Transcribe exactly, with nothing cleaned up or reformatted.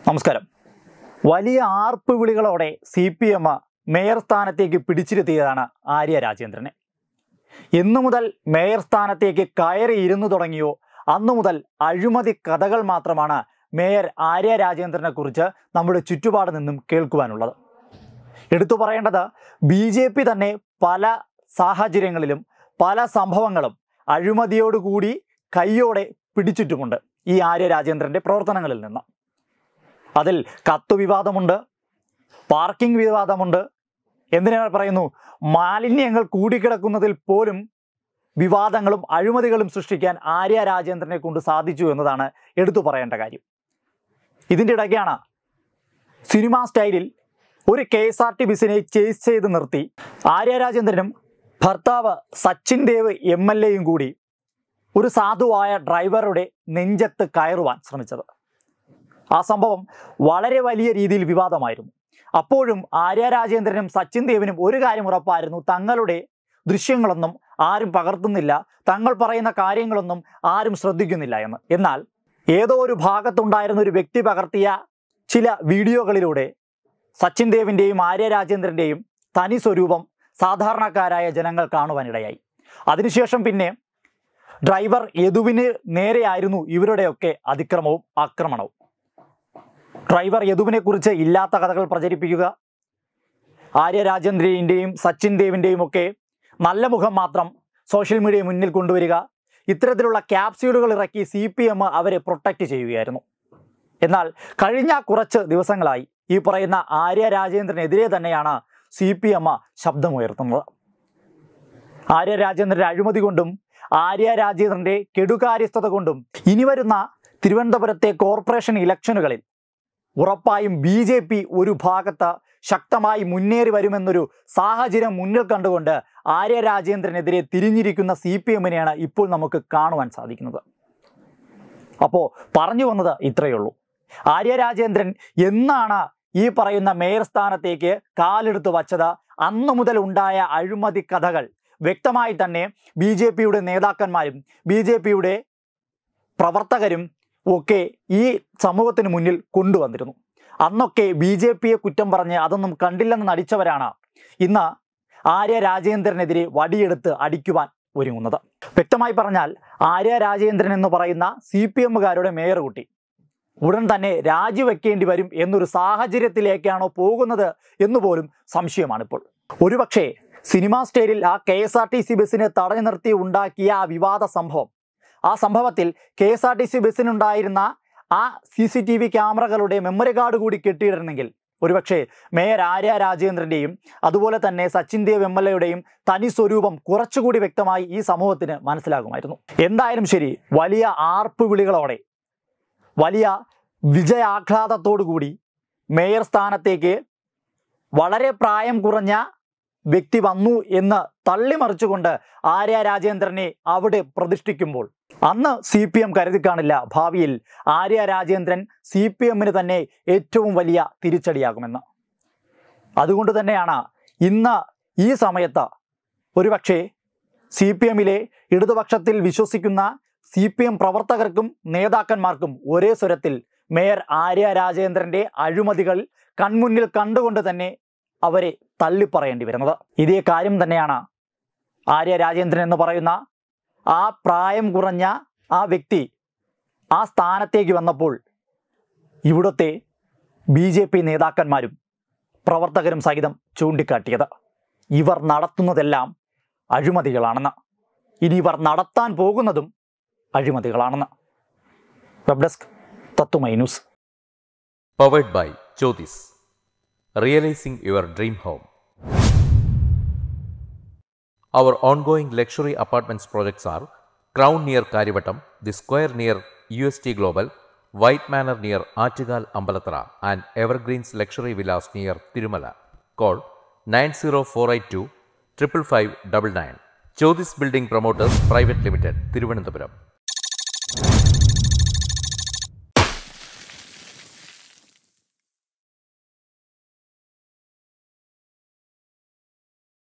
നമസ്കാരം. വലിയ ആർപ്പ് വിളികളോടെ സി പി എം മേയർ സ്ഥാനത്തേക്ക് പിടിച്ചിരുത്തിയതാണ് ആര്യ രാജേന്ദ്രനെ. എന്നു മുതൽ മേയർ സ്ഥാനത്തേക്ക് കയറി ഇരുന്നു തുടങ്ങിയോ അന്നു മുതൽ അഴിമതി കഥകൾ മാത്രമാണ് മേയർ ആര്യ രാജേന്ദ്രനെ കുറിച്ച് നമ്മുടെ ചുറ്റുപാട് നിന്നും കേൾക്കുവാനുള്ളത്. എടുത്തു പറയേണ്ടത് ബി ജെ പി തന്നെ പല സാഹചര്യങ്ങളിലും പല സംഭവങ്ങളും അഴിമതിയോടുകൂടി കയ്യോടെ പിടിച്ചിട്ടുമുണ്ട് ഈ ആര്യ രാജേന്ദ്രൻ്റെ പ്രവർത്തനങ്ങളിൽ നിന്ന്. അതിൽ കത്ത് വിവാദമുണ്ട്, പാർക്കിംഗ് വിവാദമുണ്ട്, എന്തിനേറെ പറയുന്നു മാലിന്യങ്ങൾ കൂടിക്കിടക്കുന്നതിൽ പോലും വിവാദങ്ങളും അഴിമതികളും സൃഷ്ടിക്കാൻ ആര്യ രാജേന്ദ്രനെ കൊണ്ട് സാധിച്ചു എന്നതാണ് എടുത്തു പറയേണ്ട കാര്യം. ഇതിൻ്റെ ഇടയ്ക്കാണ് സിനിമാ സ്റ്റൈലിൽ ഒരു കെ എസ് ആർ ടി ബസിനെ ചേസ് ചെയ്ത് നിർത്തി ആര്യ രാജേന്ദ്രനും ഭർത്താവ് സച്ചിൻ ദേവ് എം എൽ എയും കൂടി ഒരു സാധുവായ ഡ്രൈവറുടെ നെഞ്ചത്ത് കയറുവാൻ ശ്രമിച്ചത്. ആ സംഭവം വളരെ വലിയ രീതിയിൽ വിവാദമായിരുന്നു. അപ്പോഴും ആര്യ രാജേന്ദ്രനും സച്ചിൻ ദേവിനും ഒരു കാര്യം ഉറപ്പായിരുന്നു, തങ്ങളുടെ ദൃശ്യങ്ങളൊന്നും ആരും പകർത്തുന്നില്ല, തങ്ങൾ പറയുന്ന കാര്യങ്ങളൊന്നും ആരും ശ്രദ്ധിക്കുന്നില്ല എന്ന്. എന്നാൽ ഏതോ ഒരു ഭാഗത്തുണ്ടായിരുന്ന ഒരു വ്യക്തി പകർത്തിയ ചില വീഡിയോകളിലൂടെ സച്ചിൻ ദേവിൻ്റെയും ആര്യ രാജേന്ദ്രൻ്റെയും തനി സ്വരൂപം സാധാരണക്കാരായ ജനങ്ങൾ കാണുവാനിടയായി. അതിനുശേഷം പിന്നെ ഡ്രൈവർ യദുവിന് നേരെയായിരുന്നു ഇവരുടെയൊക്കെ അതിക്രമവും ആക്രമണവും. ഡ്രൈവർ യദുവിനെ കുറിച്ച് ഇല്ലാത്ത കഥകൾ പ്രചരിപ്പിക്കുക, ആര്യ രാജേന്ദ്രൻ്റെയും സച്ചിൻ ദേവിൻ്റെയും ഒക്കെ നല്ല മുഖം മാത്രം സോഷ്യൽ മീഡിയ മുന്നിൽ കൊണ്ടുവരിക, ഇത്തരത്തിലുള്ള ക്യാപ്സ്യൂളുകൾ ഇറക്കി സി പി എം അവരെ പ്രൊട്ടക്റ്റ് ചെയ്യുകയായിരുന്നു. എന്നാൽ കഴിഞ്ഞ കുറച്ച് ദിവസങ്ങളായി ഈ പറയുന്ന ആര്യ രാജേന്ദ്രനെതിരെ തന്നെയാണ് സി പി എം ശബ്ദമുയർത്തുന്നത്. ആര്യ രാജേന്ദ്രൻ്റെ അഴിമതി കൊണ്ടും ആര്യ രാജേന്ദ്രൻ്റെ കെടുകാര്യസ്ഥത കൊണ്ടും ഇനി വരുന്ന തിരുവനന്തപുരത്തെ കോർപ്പറേഷൻ ഇലക്ഷനുകളിൽ ഉറപ്പായും ബി ജെ പി ഒരു ഭാഗത്ത് ശക്തമായി മുന്നേറി വരുമെന്നൊരു സാഹചര്യം മുന്നിൽ കണ്ടുകൊണ്ട് ആര്യ രാജേന്ദ്രനെതിരെ തിരിഞ്ഞിരിക്കുന്ന സി പി എമ്മിനെയാണ് ഇപ്പോൾ നമുക്ക് കാണുവാൻ സാധിക്കുന്നത്. അപ്പോൾ പറഞ്ഞു വന്നത് ഇത്രയേ ഉള്ളൂ. ആര്യ രാജേന്ദ്രൻ എന്നാണ് ഈ പറയുന്ന മേയർ സ്ഥാനത്തേക്ക് കാലെടുത്ത് വച്ചത്, അന്നു മുതൽ ഉണ്ടായ അഴിമതി കഥകൾ വ്യക്തമായി തന്നെ ബി ജെ പിയുടെ നേതാക്കന്മാരും ബി ജെ പിയുടെ പ്രവർത്തകരും ഒക്കെ ഈ സമൂഹത്തിന് മുന്നിൽ കൊണ്ടുവന്നിരുന്നു. അന്നൊക്കെ ബി ജെ പിയെ കുറ്റം പറഞ്ഞ് അതൊന്നും കണ്ടില്ലെന്ന് നടിച്ചവരാണ് ഇന്ന് ആര്യ രാജേന്ദ്രനെതിരെ വടിയെടുത്ത് അടിക്കുവാൻ ഒരുങ്ങുന്നത്. വ്യക്തമായി പറഞ്ഞാൽ ആര്യ രാജേന്ദ്രൻ എന്ന് പറയുന്ന സി പി എമ്മുകാരുടെ മേയർ കുട്ടി ഉടൻ തന്നെ രാജിവെക്കേണ്ടി വരും എന്നൊരു സാഹചര്യത്തിലേക്കാണോ പോകുന്നത് എന്നുപോലും സംശയമാണിപ്പോൾ. ഒരുപക്ഷെ സിനിമാ സ്റ്റൈലിൽ ആ K S R T C ബസ്സിനെ തടഞ്ഞു നിർത്തി ഉണ്ടാക്കിയ ആ വിവാദ സംഭവം, ആ സംഭവത്തിൽ K S R T C ബസ്സിനുണ്ടായിരുന്ന ആ സി സി ടി വി ക്യാമറകളുടെ മെമ്മറി കാർഡ് കൂടി കെട്ടിയിടുന്നെങ്കിൽ ഒരുപക്ഷെ മേയർ ആര്യ രാജേന്ദ്രൻ്റെയും അതുപോലെ തന്നെ സച്ചിൻ ദേവ് എം എൽ എയുടെയും തനി സ്വരൂപം കുറച്ചുകൂടി വ്യക്തമായി ഈ സമൂഹത്തിന് മനസ്സിലാകുമായിരുന്നു. എന്തായാലും ശരി, വലിയ ആർപ്പ് വിളികളോടെ വലിയ വിജയാഹ്ലാദത്തോടു കൂടി മേയർ സ്ഥാനത്തേക്ക് വളരെ പ്രായം കുറഞ്ഞ വ്യക്തി വന്നു എന്ന് തള്ളിമറിച്ചുകൊണ്ട് ആര്യ രാജേന്ദ്രനെ അവിടെ പ്രതിഷ്ഠിക്കുമ്പോൾ അന്ന് സി പി എം കരുതി കാണില്ല ഭാവിയിൽ ആര്യ രാജേന്ദ്രൻ സി പി എമ്മിന് തന്നെ ഏറ്റവും വലിയ തിരിച്ചടിയാകുമെന്ന്. അതുകൊണ്ട് തന്നെയാണ് ഇന്ന് ഈ സമയത്ത് ഒരുപക്ഷെ സി പി എമ്മിലെ ഇടതുപക്ഷത്തിൽ വിശ്വസിക്കുന്ന സി പി എം പ്രവർത്തകർക്കും നേതാക്കന്മാർക്കും ഒരേ സ്വരത്തിൽ മേയർ ആര്യ രാജേന്ദ്രൻ്റെ അഴിമതികൾ കൺമുന്നിൽ കണ്ടുകൊണ്ട് തന്നെ അവരെ തള്ളിപ്പറയേണ്ടി വരുന്നത്. ഇതേ കാര്യം തന്നെയാണ് ആര്യ രാജേന്ദ്രൻ എന്ന് പറയുന്ന ആ പ്രായം കുറഞ്ഞ ആ വ്യക്തി ആ സ്ഥാനത്തേക്ക് വന്നപ്പോൾ ഇവിടുത്തെ ബി ജെ പി നേതാക്കന്മാരും പ്രവർത്തകരും സഹിതം ചൂണ്ടിക്കാട്ടിയത് ഇവർ നടത്തുന്നതെല്ലാം അഴിമതികളാണെന്ന്, ഇനി ഇവർ നടത്താൻ പോകുന്നതും അഴിമതികളാണെന്ന്. Web desk Tatwamayi news. Powered by Jyothis, realizing your dream home. Our ongoing luxury apartments projects are Crown near Karivattam, The Square near U S T Global, White Manor near Aattugal Ambalathara and Evergreens Luxury Villas near Tirumala. Call nine zero four eight two five five five nine nine. Jyothis Building Promoters Private Limited, Thiruvananthapuram.